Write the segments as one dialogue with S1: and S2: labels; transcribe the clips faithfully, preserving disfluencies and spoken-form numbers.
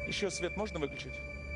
S1: Еще свет можно выключить?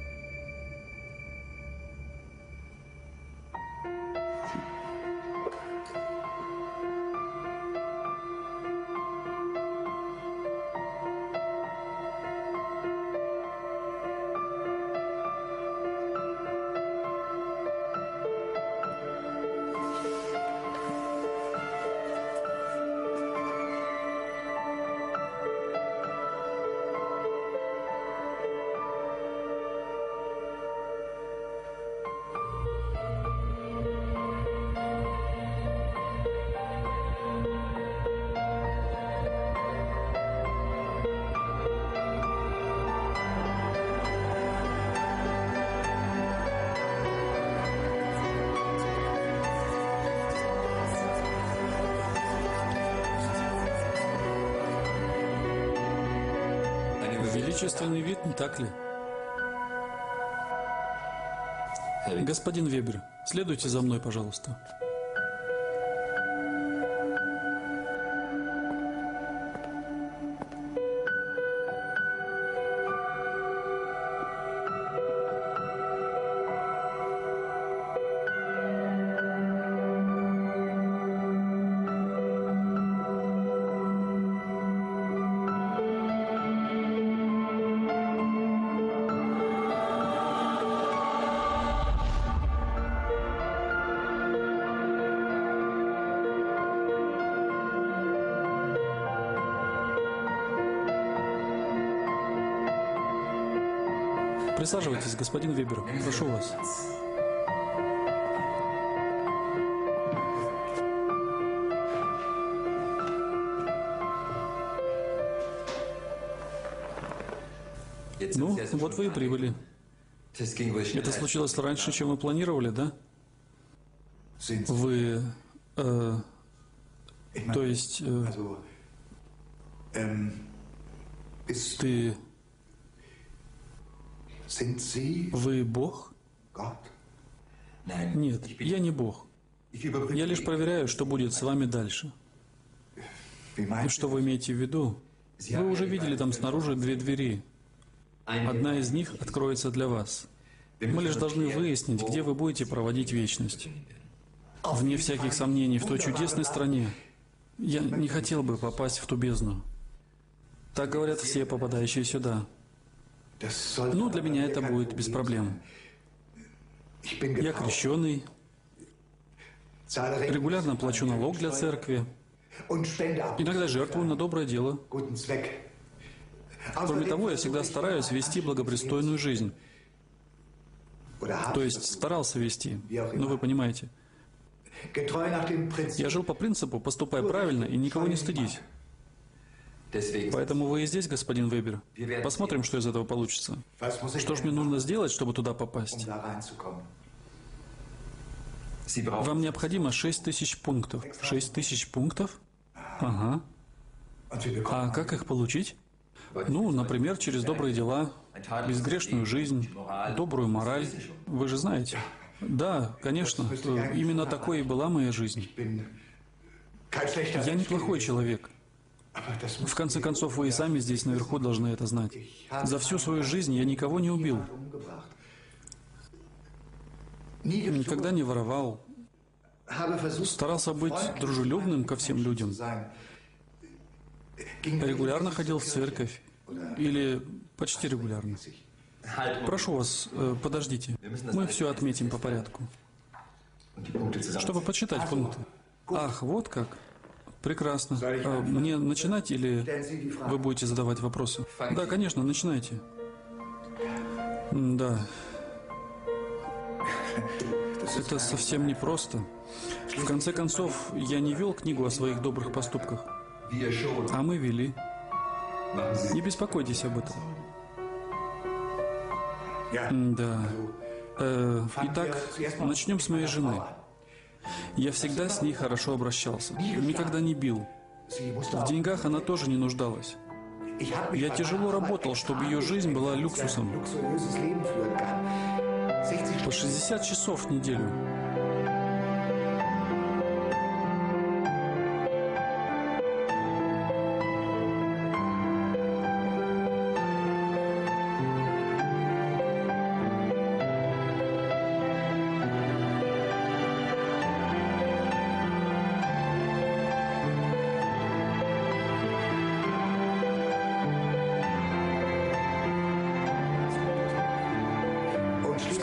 S2: Величественный вид, не так ли? Господин Вебер, следуйте за мной, пожалуйста. Присаживайтесь, господин Вебер, прошу вас. Ну, вот вы и прибыли. Это случилось раньше, чем вы планировали, да? Вы... Э, то есть... Э, ты... Вы Бог? Нет, я не Бог. Я лишь проверяю, что будет с вами дальше. Что вы имеете в виду? Вы уже видели там снаружи две двери. Одна из них откроется для вас. Мы лишь должны выяснить, где вы будете проводить вечность. Вне всяких сомнений, в той чудесной стране. Я не хотел бы попасть в ту бездну. Так говорят все, попадающие сюда. Ну, для меня это будет без проблем. Я крещеный, регулярно плачу налог для церкви, иногда жертвую на доброе дело. Кроме того, я всегда стараюсь вести благопристойную жизнь. То есть старался вести, ну вы понимаете. Я жил по принципу «поступай правильно и никого не стыдись». Поэтому вы и здесь, господин Вебер. Посмотрим, что из этого получится. Что ж мне нужно сделать, чтобы туда попасть? Вам необходимо шесть тысяч пунктов. Шесть тысяч пунктов? Ага. А как их получить? Ну, например, через добрые дела, безгрешную жизнь, добрую мораль. Вы же знаете. Да, конечно. Именно такой и была моя жизнь. Я неплохой человек. В конце концов, вы и сами здесь наверху должны это знать. За всю свою жизнь я никого не убил. Никогда не воровал. Старался быть дружелюбным ко всем людям. Регулярно ходил в церковь. Или почти регулярно. Прошу вас, подождите. Мы все отметим по порядку. Чтобы почитать пункты. Ах, вот как. Прекрасно. А мне начинать или вы будете задавать вопросы? Да, конечно, начинайте. Да. Это совсем непросто. В конце концов, я не вел книгу о своих добрых поступках. А мы вели. Не беспокойтесь об этом. Да. Э, итак, начнем с моей жены. Я всегда с ней хорошо обращался, никогда не бил. В деньгах она тоже не нуждалась. Я тяжело работал, чтобы ее жизнь была люксусом. По шестьдесят часов в неделю.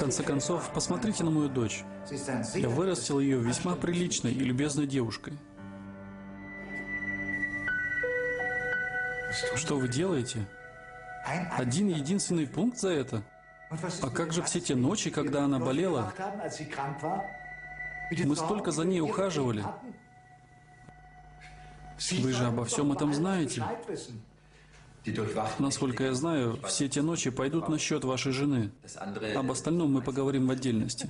S2: конце концов, посмотрите на мою дочь. Я вырастил ее весьма приличной и любезной девушкой. Что вы делаете? Один единственный пункт за это? А как же все те ночи, когда она болела? Мы столько за ней ухаживали. Вы же обо всем этом знаете. Насколько я знаю, все те ночи пойдут на счет вашей жены. Об остальном мы поговорим в отдельности.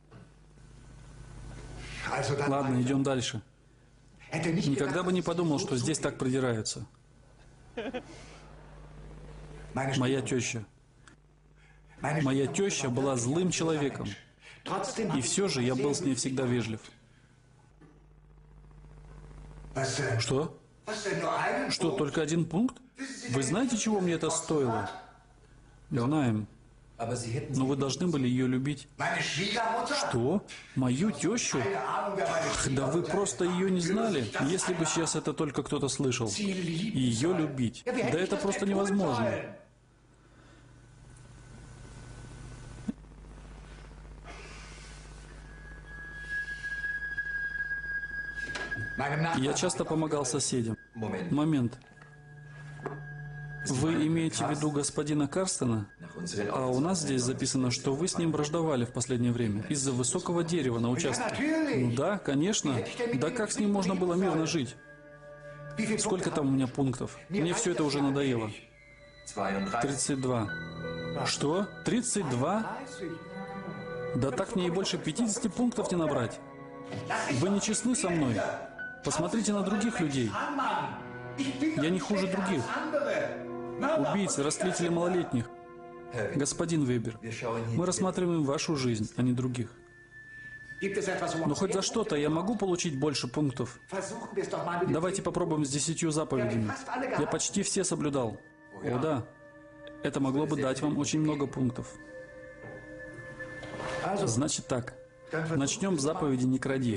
S2: Ладно, идем дальше. Никогда бы не подумал, что здесь так придираются. Моя теща. Моя теща была злым человеком. И все же я был с ней всегда вежлив. Что? Что, только один пункт? Вы знаете, чего мне это стоило? Знаем. Но вы должны были ее любить. Что? Мою тещу? Ах, да вы просто ее не знали. Если бы сейчас это только кто-то слышал. Ее любить. Да это просто невозможно. Я часто помогал соседям. Момент. Вы имеете в виду господина Карстена? А у нас здесь записано, что вы с ним враждовали в последнее время из-за высокого дерева на участке. Ну да, конечно. Да как с ним можно было мирно жить? Сколько там у меня пунктов? Мне все это уже надоело. тридцать два. Что? тридцать два? Да так мне и больше пятидесяти пунктов не набрать. Вы не честны со мной. Посмотрите на других людей. Я не хуже других. Убийцы, растлители малолетних. Господин Вебер, мы рассматриваем вашу жизнь, а не других. Но хоть за что-то я могу получить больше пунктов. Давайте попробуем с десятью заповедями. Я почти все соблюдал. О да, это могло бы дать вам очень много пунктов. Значит так, начнем с заповеди «Не кради».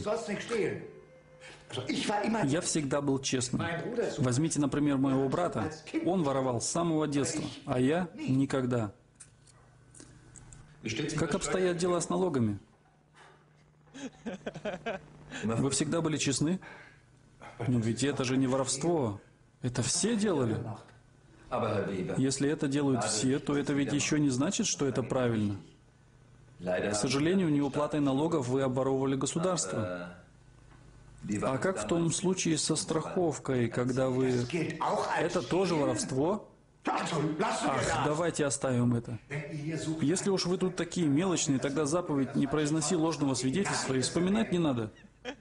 S2: Я всегда был честным. Возьмите, например, моего брата. Он воровал с самого детства, а я никогда. Как обстоят дела с налогами? Вы всегда были честны? Но ведь это же не воровство. Это все делали. Если это делают все, то это ведь еще не значит, что это правильно. К сожалению, неуплатой налогов вы обворовывали государство. А как в том случае со страховкой, когда вы... Это тоже воровство? Ах, давайте оставим это. Если уж вы тут такие мелочные, тогда заповедь «Не произноси ложного свидетельства» и вспоминать не надо.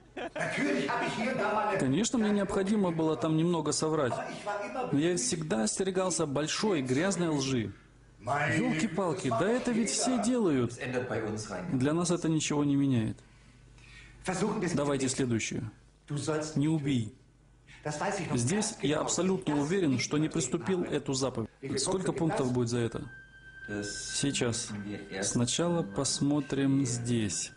S2: Конечно, мне необходимо было там немного соврать, но я всегда остерегался большой грязной лжи. Ёлки-палки, да это ведь все делают. Для нас это ничего не меняет. Давайте следующую. Не убей. Здесь я абсолютно уверен, что не приступил эту заповедь. Сколько пунктов будет за это? Сейчас. Сначала посмотрим здесь.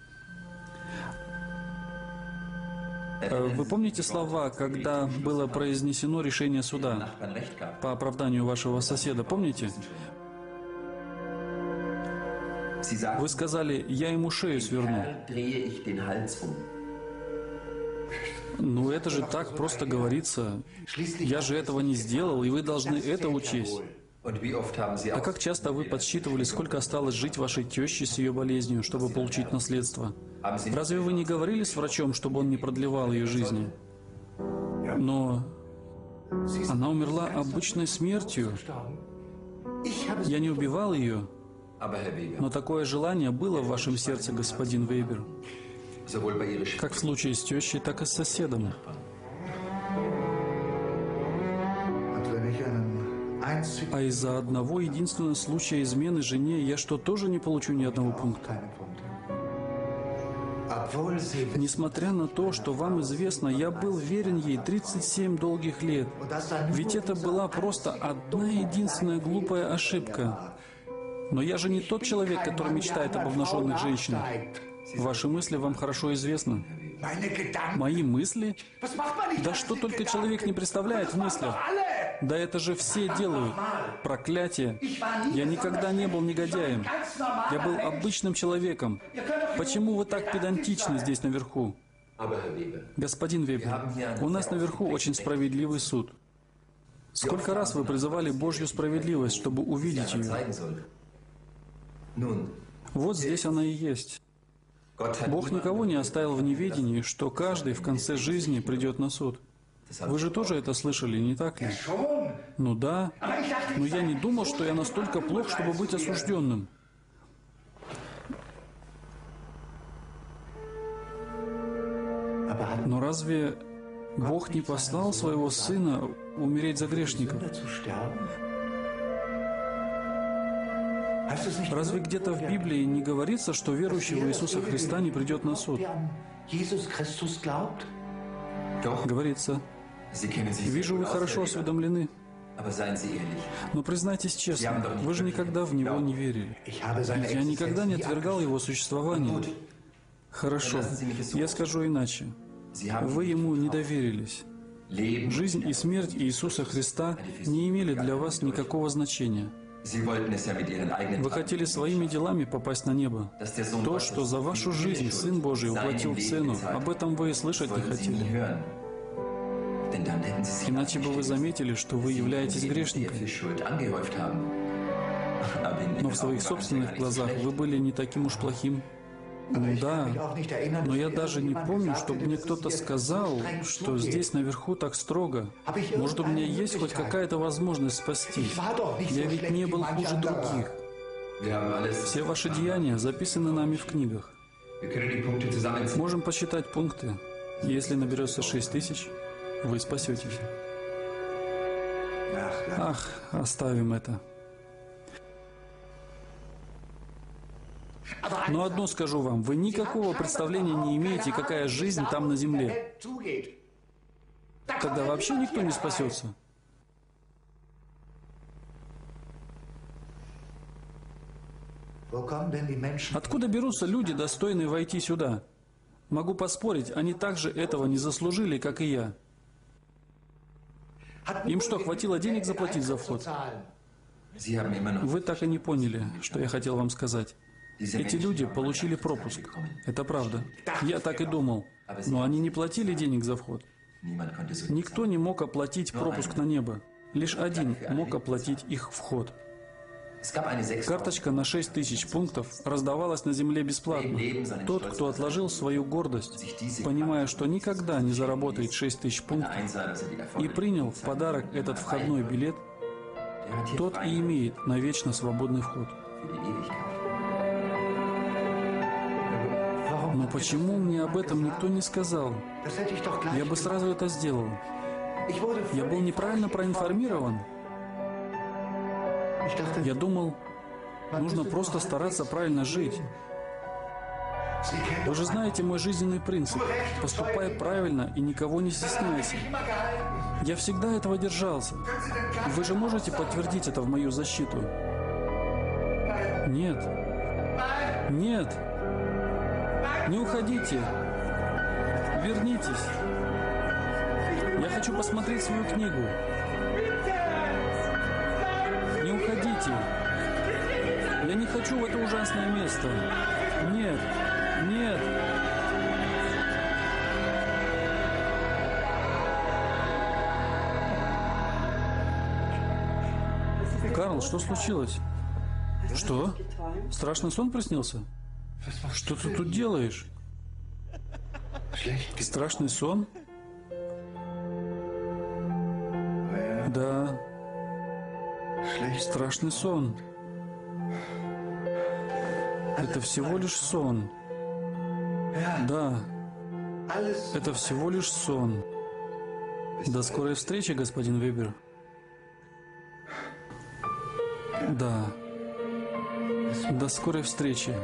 S2: Вы помните слова, когда было произнесено решение суда по оправданию вашего соседа? Помните? Вы сказали, я ему шею сверну. Ну это же так просто говорится. Я же этого не сделал, и вы должны это учесть. А как часто вы подсчитывали, сколько осталось жить вашей теще с ее болезнью, чтобы получить наследство? Разве вы не говорили с врачом, чтобы он не продлевал ее жизни? Но она умерла обычной смертью. Я не убивал ее. Но такое желание было в вашем сердце, господин Вейбер. Как в случае с тещей, так и с соседом. А из-за одного единственного случая измены жене я что, тоже не получу ни одного пункта? Несмотря на то, что вам известно, я был верен ей тридцать семь долгих лет. Ведь это была просто одна единственная глупая ошибка. Но я же не тот человек, который мечтает об обнаженных женщинах. Ваши мысли вам хорошо известны. Мои мысли? Да что только человек не представляет в мыслях. Да это же все делают. Проклятие. Я никогда не был негодяем. Я был обычным человеком. Почему вы так педантичны здесь наверху? Господин Вебер, у нас наверху очень справедливый суд. Сколько раз вы призывали Божью справедливость, чтобы увидеть ее? Вот здесь она и есть. Бог никого не оставил в неведении, что каждый в конце жизни придет на суд. Вы же тоже это слышали, не так ли? Ну да, но я не думал, что я настолько плох, чтобы быть осужденным. Но разве Бог не послал Своего Сына умереть за грешников? Разве где-то в Библии не говорится, что верующий в Иисуса Христа не придет на суд? Говорится. Вижу, вы хорошо осведомлены. Но признайтесь честно, вы же никогда в Него не верили. Я никогда не отвергал Его существование. Хорошо, я скажу иначе. Вы Ему не доверились. Жизнь и смерть Иисуса Христа не имели для вас никакого значения. Вы хотели своими делами попасть на небо. То, что за вашу жизнь Сын Божий уплатил цену, об этом вы и слышать не хотели. Иначе бы вы заметили, что вы являетесь грешником. Но в своих собственных глазах вы были не таким уж плохим. Ну да, но я даже не помню, чтобы мне кто-то сказал, что здесь наверху так строго. Может, у меня есть хоть какая-то возможность спастись? Я ведь не был хуже других. Все ваши деяния записаны нами в книгах. Можем посчитать пункты. Если наберется шесть тысяч, вы спасетесь. Ах, оставим это. Но одно скажу вам, вы никакого представления не имеете, какая жизнь там на земле. Тогда вообще никто не спасется. Откуда берутся люди, достойные войти сюда? Могу поспорить, они также этого не заслужили, как и я. Им что, хватило денег заплатить за вход? Вы так и не поняли, что я хотел вам сказать. Эти люди получили пропуск. Это правда. Я так и думал. Но они не платили денег за вход. Никто не мог оплатить пропуск на небо. Лишь один мог оплатить их вход. Карточка на шесть тысяч пунктов раздавалась на земле бесплатно. Тот, кто отложил свою гордость, понимая, что никогда не заработает шесть тысяч пунктов, и принял в подарок этот входной билет, тот и имеет навечно свободный вход. Но почему мне об этом никто не сказал? Я бы сразу это сделал. Я был неправильно проинформирован. Я думал, нужно просто стараться правильно жить. Вы же знаете мой жизненный принцип. Поступай правильно и никого не стесняйся. Я всегда этого держался. Вы же можете подтвердить это в мою защиту? Нет. Нет. Не уходите. Вернитесь. Я хочу посмотреть свою книгу. Не уходите. Я не хочу в это ужасное место. Нет. Нет. Карл, что случилось? Что? Страшный сон приснился? Что ты тут делаешь? Страшный сон? Да. Страшный сон. Это всего лишь сон. Да. Это всего лишь сон. До скорой встречи, господин Вебер. Да. До скорой встречи.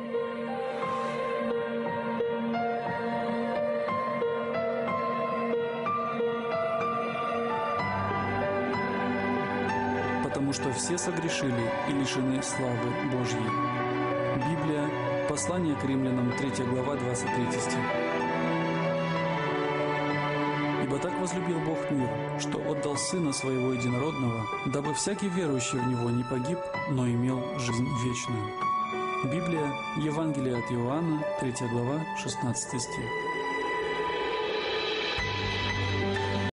S2: Потому что все согрешили и лишены славы Божьей. Библия, послание к римлянам, третья глава, двадцать третий стих. Ибо так возлюбил Бог мир, что отдал Сына Своего Единородного, дабы всякий верующий в Него не погиб, но имел жизнь вечную». Библия, Евангелие от Иоанна, третья глава, шестнадцатый стих.